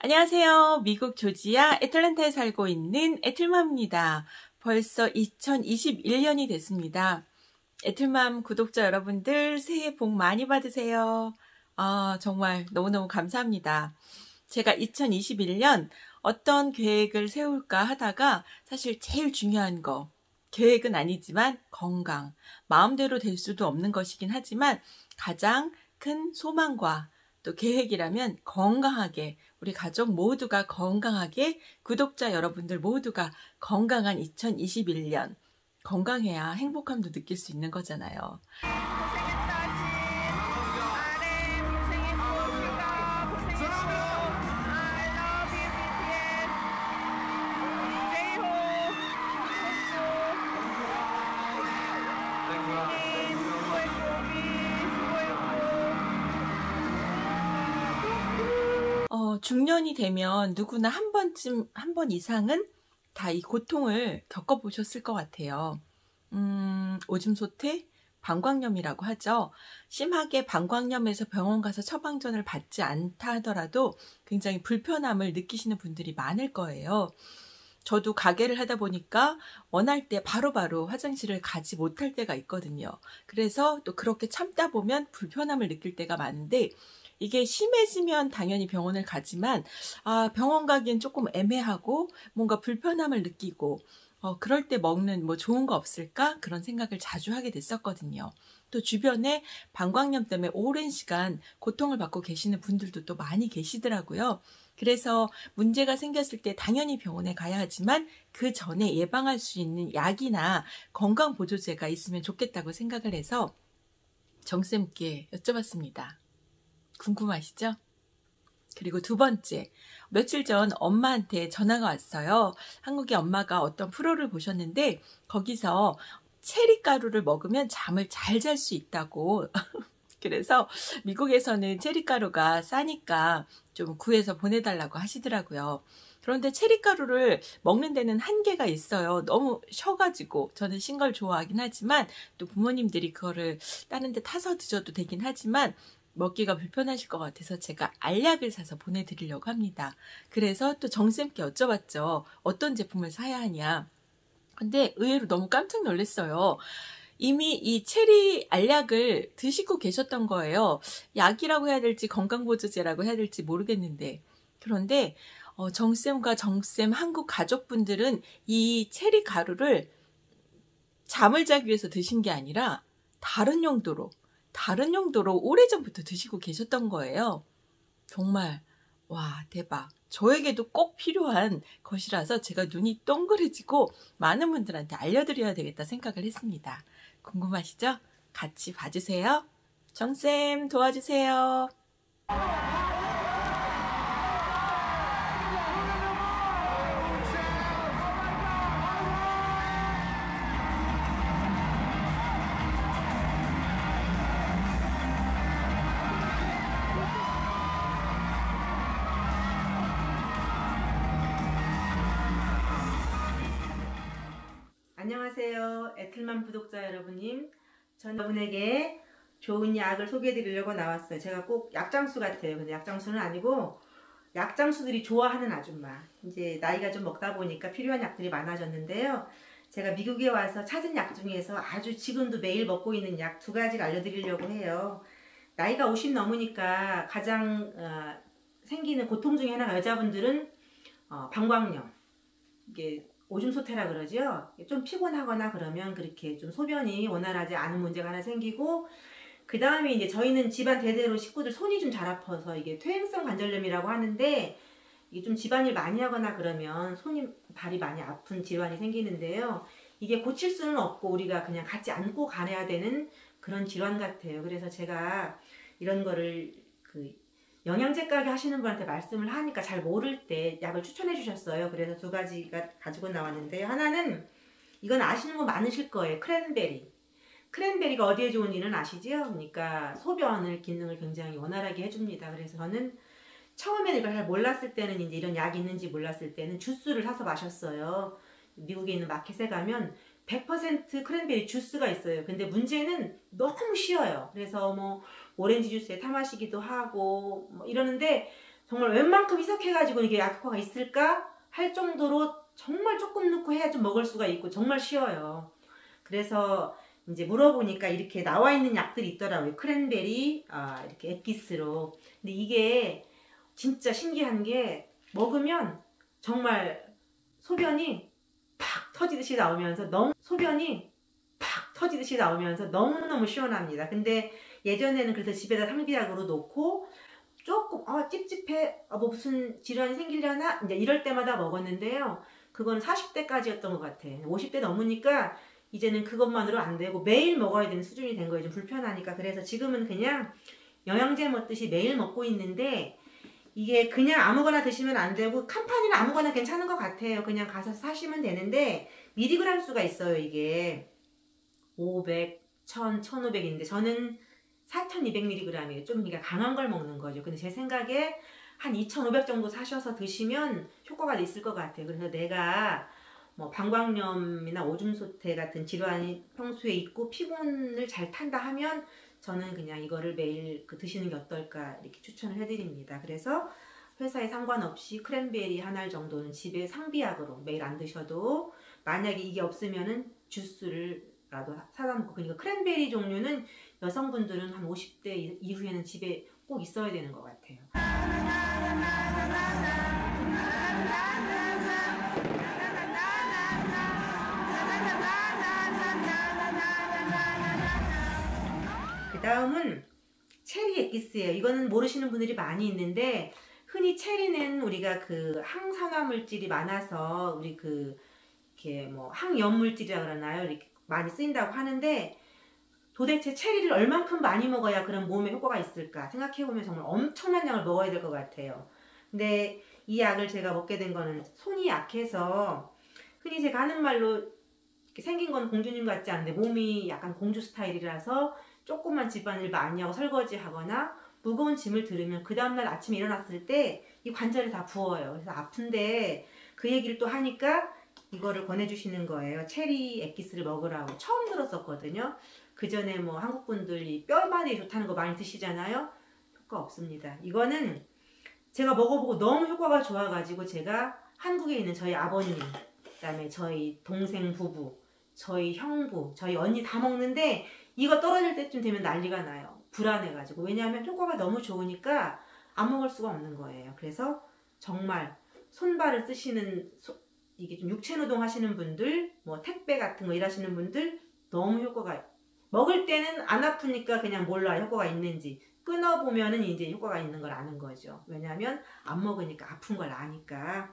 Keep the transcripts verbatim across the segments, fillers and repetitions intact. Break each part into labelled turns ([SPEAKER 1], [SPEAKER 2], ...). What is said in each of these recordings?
[SPEAKER 1] 안녕하세요. 미국 조지아 애틀랜타에 살고 있는 애틀맘입니다. 벌써 이천이십일 년이 됐습니다. 애틀맘 구독자 여러분들 새해 복 많이 받으세요. 아, 정말 너무너무 감사합니다. 제가 이천이십일 년 어떤 계획을 세울까 하다가 사실 제일 중요한 거, 계획은 아니지만 건강, 마음대로 될 수도 없는 것이긴 하지만 가장 큰 소망과 또 계획이라면 건강하게, 우리 가족 모두가 건강하게, 구독자 여러분들 모두가 건강한 이천이십일 년, 건강해야 행복함도 느낄 수 있는 거잖아요. 어, 중년이 되면 누구나 한 번쯤, 한 번 이상은 다 이 고통을 겪어보셨을 것 같아요. 음, 오줌 소태, 방광염이라고 하죠. 심하게 방광염에서 병원 가서 처방전을 받지 않다 하더라도 굉장히 불편함을 느끼시는 분들이 많을 거예요. 저도 가게를 하다 보니까 원할 때 바로바로 화장실을 가지 못할 때가 있거든요. 그래서 또 그렇게 참다 보면 불편함을 느낄 때가 많은데, 이게 심해지면 당연히 병원을 가지만 아, 병원 가기엔 조금 애매하고 뭔가 불편함을 느끼고 어, 그럴 때 먹는 뭐 좋은 거 없을까? 그런 생각을 자주 하게 됐었거든요. 또 주변에 방광염 때문에 오랜 시간 고통을 받고 계시는 분들도 또 많이 계시더라고요. 그래서 문제가 생겼을 때 당연히 병원에 가야 하지만 그 전에 예방할 수 있는 약이나 건강보조제가 있으면 좋겠다고 생각을 해서 정쌤께 여쭤봤습니다. 궁금하시죠? 그리고 두 번째, 며칠 전 엄마한테 전화가 왔어요. 한국의 엄마가 어떤 프로를 보셨는데 거기서 체리가루를 먹으면 잠을 잘 잘 수 있다고. 그래서 미국에서는 체리가루가 싸니까 좀 구해서 보내달라고 하시더라고요. 그런데 체리가루를 먹는 데는 한계가 있어요. 너무 셔가지고. 저는 신 걸 좋아하긴 하지만 또 부모님들이 그거를 다른 데 타서 드셔도 되긴 하지만 먹기가 불편하실 것 같아서 제가 알약을 사서 보내드리려고 합니다. 그래서 또 정쌤께 여쭤봤죠. 어떤 제품을 사야 하냐. 근데 의외로 너무 깜짝 놀랐어요. 이미 이 체리 알약을 드시고 계셨던 거예요. 약이라고 해야 될지 건강보조제라고 해야 될지 모르겠는데. 그런데 어, 정쌤과 정쌤 한국 가족분들은 이 체리 가루를 잠을 자기 위해서 드신 게 아니라 다른 용도로 다른 용도로 오래전부터 드시고 계셨던 거예요. 정말 와, 대박. 저에게도 꼭 필요한 것이라서 제가 눈이 동그래지고 많은 분들한테 알려드려야 되겠다 생각을 했습니다. 궁금하시죠? 같이 봐주세요. 정쌤 도와주세요.
[SPEAKER 2] 안녕하세요. 애틀맘 구독자 여러분님. 전 여러분에게 좋은 약을 소개해 드리려고 나왔어요. 제가 꼭 약장수 같아요. 근데 약장수는 아니고 약장수들이 좋아하는 아줌마. 이제 나이가 좀 먹다 보니까 필요한 약들이 많아졌는데요. 제가 미국에 와서 찾은 약 중에서 아주 지금도 매일 먹고 있는 약 두 가지를 알려드리려고 해요. 나이가 오십 넘으니까 가장 어, 생기는 고통 중에 하나가 여자분들은 어, 방광염. 이게 오줌 소태라 그러죠. 좀 피곤하거나 그러면 그렇게 좀 소변이 원활하지 않은 문제가 하나 생기고, 그 다음에 이제 저희는 집안 대대로 식구들 손이 좀 잘 아파서 이게 퇴행성 관절염이라고 하는데, 이게 좀 집안일 많이 하거나 그러면 손이 발이 많이 아픈 질환이 생기는데요. 이게 고칠 수는 없고 우리가 그냥 같이 안고 가야 되는 그런 질환 같아요. 그래서 제가 이런 거를 그 영양제 가게 하시는 분한테 말씀을 하니까 잘 모를 때 약을 추천해 주셨어요. 그래서 두 가지가 가지고 나왔는데요. 하나는 이건 아시는 분 많으실 거예요. 크랜베리. 크랜베리가 어디에 좋은지는 아시죠? 그러니까 소변을 기능을 굉장히 원활하게 해줍니다. 그래서 저는 처음에는 이걸 잘 몰랐을 때는 이제 이런 약이 있는지 몰랐을 때는 주스를 사서 마셨어요. 미국에 있는 마켓에 가면 백 퍼센트 크랜베리 주스가 있어요. 근데 문제는 너무 쉬워요. 그래서 뭐 오렌지 주스에 타 마시기도 하고 뭐 이러는데 정말 웬만큼 희석해가지고 이게 약 효과가 있을까 할 정도로 정말 조금 넣고 해야 좀 먹을 수가 있고 정말 쉬워요. 그래서 이제 물어보니까 이렇게 나와 있는 약들이 있더라고요. 크랜베리 아, 이렇게 엑기스로. 근데 이게 진짜 신기한 게 먹으면 정말 소변이 팍 터지듯이 나오면서 너무 소변이 팍 터지듯이 나오면서 너무너무 시원합니다. 근데 예전에는 그래서 집에다 상비약으로 놓고 조금 아 찝찝해 아, 뭐 무슨 질환이 생기려나 이제 이럴 때마다 먹었는데요. 그건 사십 대까지였던 것 같아. 오십 대 넘으니까 이제는 그것만으로 안 되고 매일 먹어야 되는 수준이 된 거예요. 좀 불편하니까. 그래서 지금은 그냥 영양제 먹듯이 매일 먹고 있는데 이게 그냥 아무거나 드시면 안 되고 캄파니는 아무거나 괜찮은 것 같아요. 그냥 가서 사시면 되는데 미리그램 수가 있어요. 이게 오백, 천, 천오백인데 저는 사천이백 밀리그램이에요. 좀 그러니까 강한 걸 먹는 거죠. 근데 제 생각에 한 이천오백 정도 사셔서 드시면 효과가 있을 것 같아요. 그래서 내가 뭐 방광염이나 오줌소태 같은 질환이 평소에 있고 피곤을 잘 탄다 하면 저는 그냥 이거를 매일 그 드시는 게 어떨까 이렇게 추천을 해드립니다. 그래서 회사에 상관없이 크랜베리 한 알 정도는 집에 상비약으로 매일 안 드셔도 만약에 이게 없으면은 주스를 라도 사다 먹고 그러니까 크랜베리 종류는 여성분들은 한 오십 대 이후에는 집에 꼭 있어야 되는 것 같아요. 그 다음은 체리 엑기스예요. 이거는 모르시는 분들이 많이 있는데 흔히 체리는 우리가 그 항산화 물질이 많아서 우리 그 이렇게 뭐 항염물질이라 그러나요? 이렇게 많이 쓰인다고 하는데 도대체 체리를 얼만큼 많이 먹어야 그런 몸에 효과가 있을까 생각해보면 정말 엄청난 양을 먹어야 될 것 같아요. 근데 이 약을 제가 먹게 된 거는 손이 약해서 흔히 제가 하는 말로 이렇게 생긴 건 공주님 같지 않은데 몸이 약간 공주 스타일이라서 조금만 집안일 많이 하고 설거지 하거나 무거운 짐을 들으면 그 다음날 아침에 일어났을 때 이 관절이 다 부어요. 그래서 아픈데 그 얘기를 또 하니까 이거를 권해주시는 거예요. 체리 엑기스를 먹으라고. 처음 들었었거든요. 그 전에 뭐 한국 분들이 뼈마디에 좋다는 거 많이 드시잖아요. 효과 없습니다. 이거는 제가 먹어보고 너무 효과가 좋아가지고 제가 한국에 있는 저희 아버님, 그 다음에 저희 동생 부부, 저희 형부, 저희 언니 다 먹는데 이거 떨어질 때쯤 되면 난리가 나요. 불안해가지고. 왜냐하면 효과가 너무 좋으니까 안 먹을 수가 없는 거예요. 그래서 정말 손발을 쓰시는 소, 이게 좀 육체노동 하시는 분들, 뭐 택배 같은 거 일하시는 분들 너무 효과가 먹을 때는 안 아프니까 그냥 몰라 효과가 있는지 끊어보면은 이제 효과가 있는 걸 아는 거죠. 왜냐하면 안 먹으니까 아픈 걸 아니까.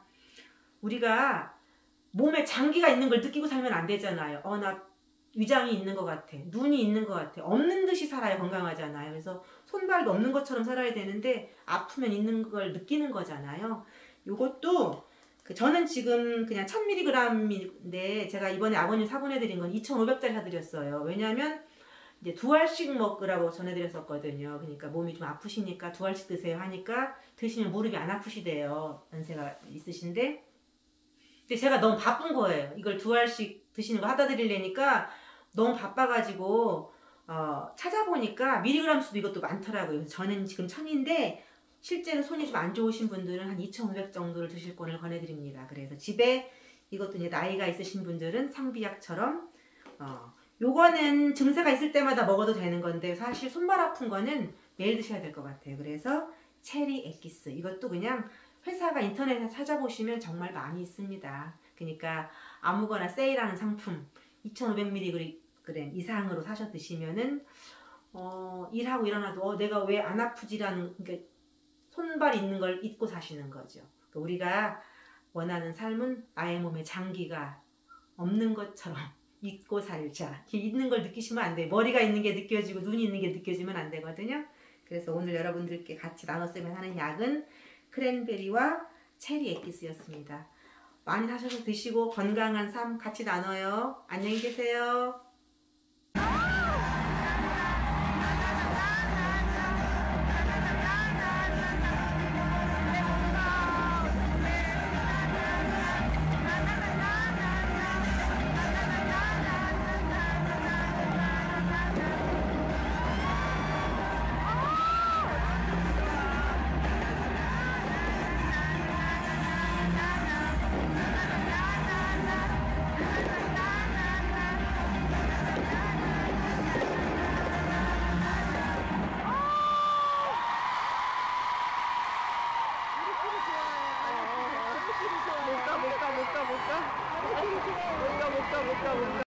[SPEAKER 2] 우리가 몸에 장기가 있는 걸 느끼고 살면 안 되잖아요. 어, 나 위장이 있는 것 같아. 눈이 있는 것 같아. 없는 듯이 살아야 건강하잖아요. 그래서 손발도 없는 것처럼 살아야 되는데 아프면 있는 걸 느끼는 거잖아요. 요것도 그 저는 지금 그냥 천 밀리그램인데 제가 이번에 아버님 사보내드린 건 이천오백 짜리 사드렸어요. 왜냐하면 이제 두 알씩 먹으라고 전해드렸었거든요. 그러니까 몸이 좀 아프시니까 두 알씩 드세요 하니까 드시면 무릎이 안 아프시대요. 연세가 있으신데. 근데 제가 너무 바쁜 거예요. 이걸 두 알씩 드시는 거 하다 드리려니까 너무 바빠가지고 어, 찾아보니까 밀리그램 수도 이것도 많더라고요. 저는 지금 천인데 실제로 손이 좀 안 좋으신 분들은 한 이천오백 정도를 드실 거를 권해드립니다. 그래서 집에 이것도 이제 나이가 있으신 분들은 상비약처럼 어, 요거는 증세가 있을 때마다 먹어도 되는 건데 사실 손발 아픈 거는 매일 드셔야 될 것 같아요. 그래서 체리 엑기스 이것도 그냥 회사가 인터넷에 찾아보시면 정말 많이 있습니다. 그러니까 아무거나 세일하는 상품 이천오백 밀리그램 이상으로 사셔 드시면은 어, 일하고 일어나도 어, 내가 왜 안 아프지라는 그러니까 손발 있는 걸 잊고 사시는 거죠. 그러니까 우리가 원하는 삶은 나의 몸에 장기가 없는 것처럼 잊고 살자. 있는 걸 느끼시면 안 돼요. 머리가 있는 게 느껴지고 눈이 있는 게 느껴지면 안 되거든요. 그래서 오늘 여러분들께 같이 나눴으면 하는 약은 크랜베리와 체리 엑기스였습니다. 많이 사셔서 드시고 건강한 삶 같이 나눠요. 안녕히 계세요.
[SPEAKER 3] 못 가, 못 가.